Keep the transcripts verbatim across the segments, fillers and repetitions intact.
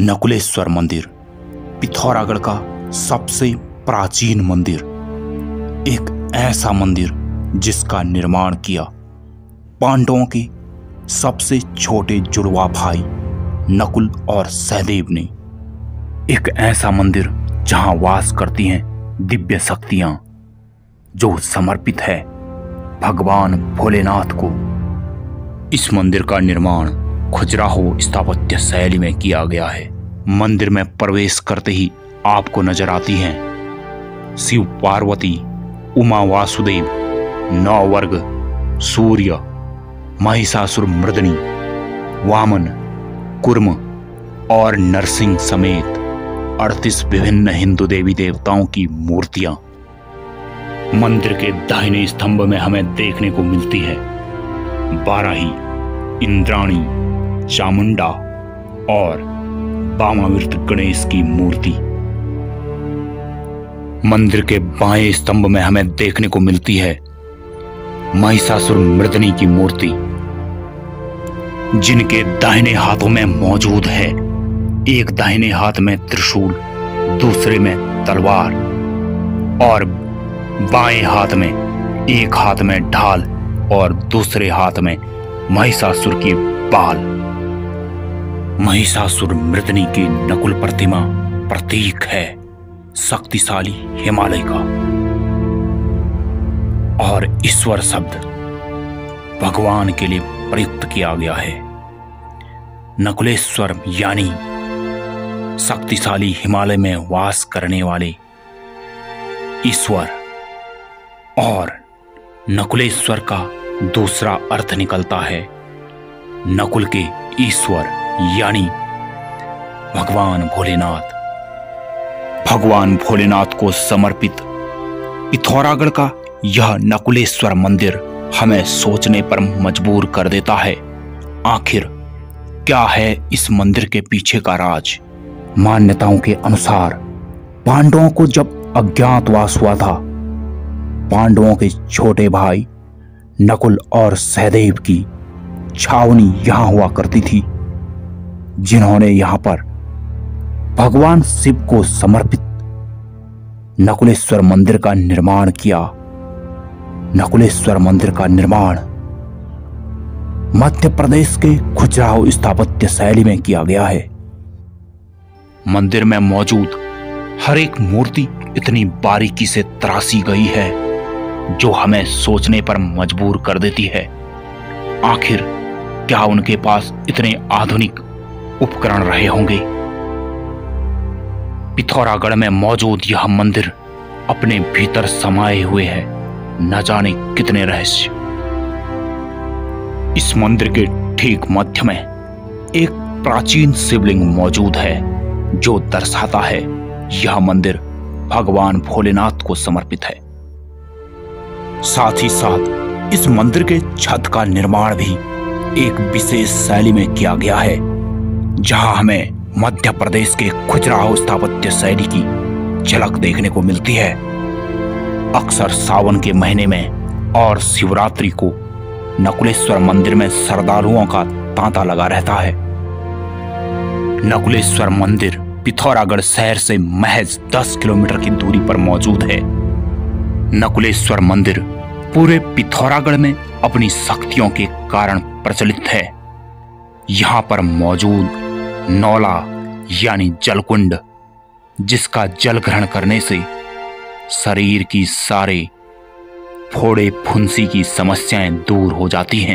नकुलेश्वर मंदिर पिथौरागढ़ का सबसे प्राचीन मंदिर, एक ऐसा मंदिर जिसका निर्माण किया पांडवों के सबसे छोटे जुड़वा भाई नकुल और सहदेव ने। एक ऐसा मंदिर जहां वास करती हैं दिव्य शक्तियां, जो समर्पित है भगवान भोलेनाथ को। इस मंदिर का निर्माण खजुराहो स्थापत्य शैली में किया गया है। मंदिर में प्रवेश करते ही आपको नजर आती हैं शिव पार्वती, उमा वासुदेव, नववर्ग, सूर्य, महिषासुर मर्दिनी, वामन, कुर्म और नरसिंह समेत अड़तीस विभिन्न हिंदू देवी देवताओं की मूर्तियां। मंदिर के दाहिने स्तंभ में हमें देखने को मिलती है बाराही, इंद्राणी, चामुंडा और वामावृत गणेश की मूर्ति। मंदिर के बाएं स्तंभ में हमें देखने को मिलती है महिषासुर मर्दिनी की मूर्ति, जिनके दाहिने हाथों में मौजूद है एक दाहिने हाथ में त्रिशूल, दूसरे में तलवार और बाएं हाथ में एक हाथ में ढाल और दूसरे हाथ में महिषासुर की बाल। महिषासुर मर्दिनी की नकुल प्रतिमा प्रतीक है शक्तिशाली हिमालय का, और ईश्वर शब्द भगवान के लिए प्रयुक्त किया गया है। नकुलेश्वर यानी शक्तिशाली हिमालय में वास करने वाले ईश्वर, और नकुलेश्वर का दूसरा अर्थ निकलता है नकुल के ईश्वर यानी भगवान भोलेनाथ। भगवान भोलेनाथ को समर्पित पिथौरागढ़ का यह नकुलेश्वर मंदिर हमें सोचने पर मजबूर कर देता है, आखिर क्या है इस मंदिर के पीछे का राज। मान्यताओं के अनुसार पांडवों को जब अज्ञातवास हुआ था, पांडवों के छोटे भाई नकुल और सहदेव की छावनी यहां हुआ करती थी, जिन्होंने यहां पर भगवान शिव को समर्पित नकुलेश्वर मंदिर का निर्माण किया। नकुलेश्वर मंदिर का निर्माण मध्य प्रदेश के खजुराहो स्थापत्य शैली में किया गया है। मंदिर में मौजूद हर एक मूर्ति इतनी बारीकी से तराशी गई है जो हमें सोचने पर मजबूर कर देती है, आखिर क्या उनके पास इतने आधुनिक उपकरण रहे होंगे। पिथौरागढ़ में मौजूद यह मंदिर अपने भीतर समाये हुए है न जाने कितने रहस्य। इस मंदिर के ठीक मध्य में एक प्राचीन शिवलिंग मौजूद है जो दर्शाता है यह मंदिर भगवान भोलेनाथ को समर्पित है। साथ ही साथ इस मंदिर के छत का निर्माण भी एक विशेष शैली में किया गया है, जहां हमें मध्य प्रदेश के खजुराहो स्थापत्य शैली की झलक देखने को मिलती है। अक्सर सावन के महीने में और शिवरात्रि को नकुलेश्वर मंदिर में श्रद्धालुओं का तांता लगा रहता है। नकुलेश्वर मंदिर पिथौरागढ़ शहर से महज दस किलोमीटर की दूरी पर मौजूद है। नकुलेश्वर मंदिर पूरे पिथौरागढ़ में अपनी शक्तियों के कारण प्रचलित है। यहाँ पर मौजूद नौला यानी जलकुंड, जिसका जल ग्रहण करने से शरीर की सारे फोड़े फुंसी की समस्याएं दूर हो जाती हैं।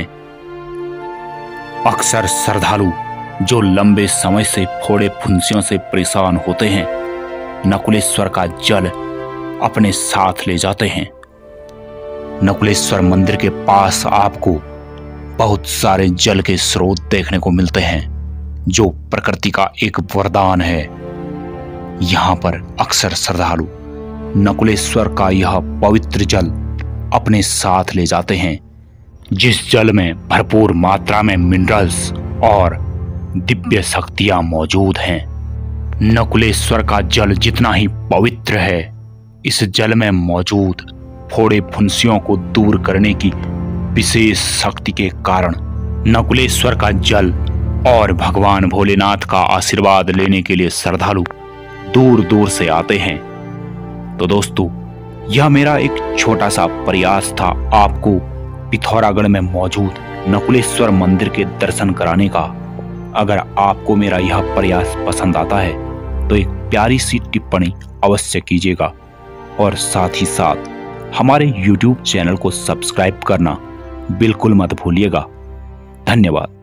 अक्सर श्रद्धालु जो लंबे समय से फोड़े फुंसियों से परेशान होते हैं, नकुलेश्वर का जल अपने साथ ले जाते हैं। नकुलेश्वर मंदिर के पास आपको बहुत सारे जल के स्रोत देखने को मिलते हैं, जो प्रकृति का एक वरदान है। यहाँ पर अक्सर श्रद्धालु नकुलेश्वर का यह पवित्र जल अपने साथ ले जाते हैं, जिस जल में भरपूर मात्रा में मिनरल्स और दिव्य शक्तियां मौजूद हैं। नकुलेश्वर का जल जितना ही पवित्र है, इस जल में मौजूद फोड़े फुंसियों को दूर करने की विशेष शक्ति के कारण नकुलेश्वर का जल और भगवान भोलेनाथ का आशीर्वाद लेने के लिए श्रद्धालु दूर दूर से आते हैं। तो दोस्तों, यह मेरा एक छोटा सा प्रयास था आपको पिथौरागढ़ में मौजूद नकुलेश्वर मंदिर के दर्शन कराने का। अगर आपको मेरा यह प्रयास पसंद आता है तो एक प्यारी सी टिप्पणी अवश्य कीजिएगा और साथ ही साथ हमारे यूट्यूब चैनल को सब्सक्राइब करना बिल्कुल मत भूलिएगा। धन्यवाद।